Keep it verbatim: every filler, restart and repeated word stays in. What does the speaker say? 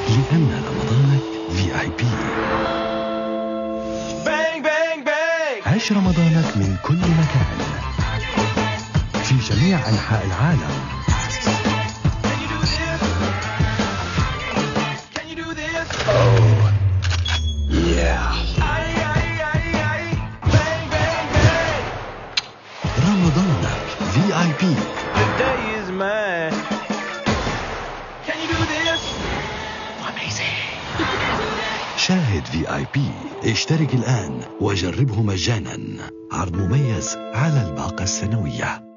لأن رمضانك في آي بي. عيش رمضانك من كل مكان في جميع أنحاء العالم. Oh, yeah. رمضانك في آي بي. The day is mine. Can you do this? Amazing. شاهد في آي بي. اشترك الآن وجربه مجانا. عرض مميز على الباقة السنوية.